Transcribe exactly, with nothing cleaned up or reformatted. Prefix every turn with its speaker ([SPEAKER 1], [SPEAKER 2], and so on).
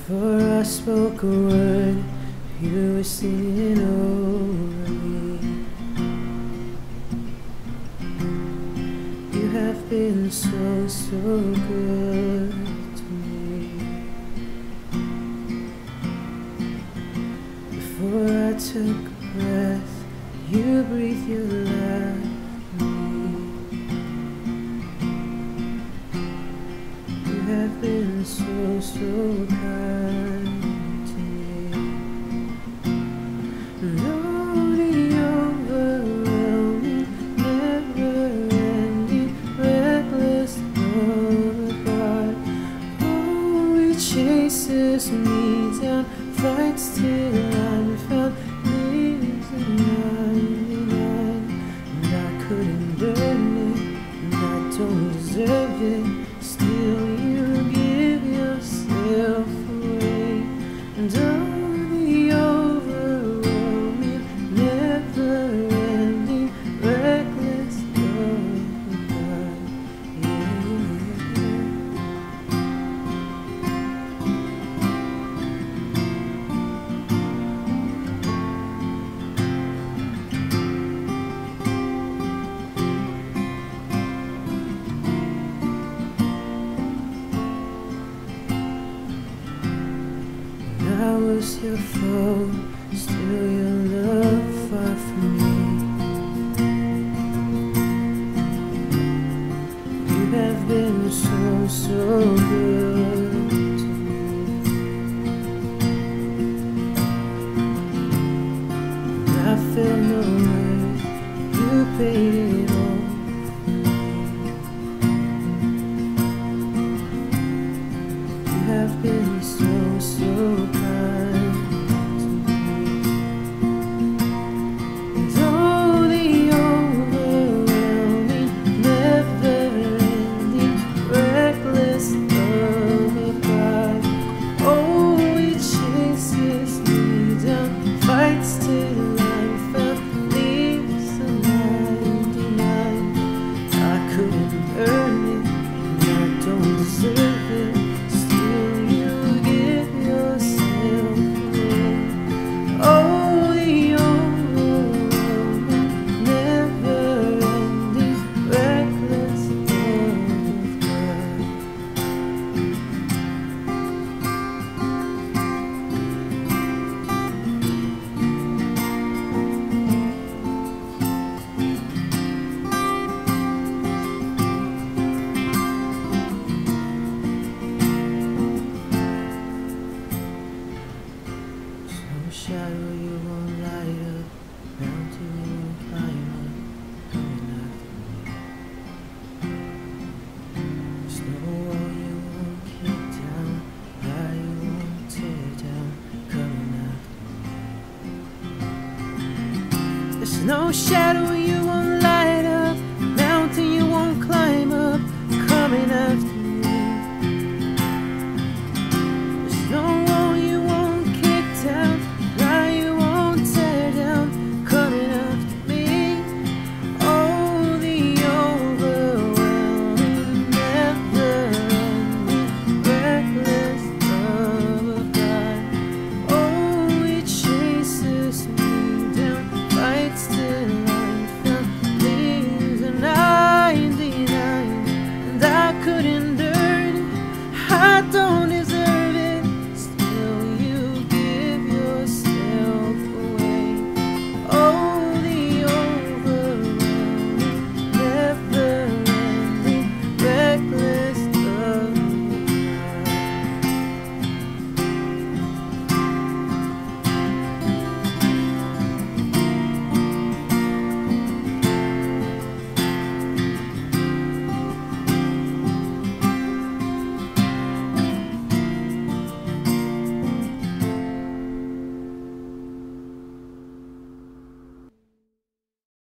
[SPEAKER 1] Before I spoke a word, you were singing over me. You have been so, so good to me. Before I took a breath, you breathed your life in me. You have been so, so kind to me. Lord, the overwhelming, never-ending, reckless love of God. Oh, it chases me down, fights till I'm found, lives in ninety-nine. And I couldn't earn it, and I don't deserve it. Still you give yourself away. And oh, the overwhelming, never-ending, reckless love of God. Yeah. I was your foe, still your love far from me. You have been so, so good to me. I felt no worth, you paid it all for me. You have been so, so kind to me. And oh, the overwhelming, never-ending, reckless love of God. Oh, it chases me down, fights till I'm found, leaves a ninety-nine. I couldn't earn it, and I don't deserve it. Still you give yourself away. Oh, the overwhelming, never-ending, reckless love of God. No shadow you won't light up, mountain you won't climb up, coming after me. Snow wall you won't kick down, lie you won't tear down, coming after me. There's no shadow you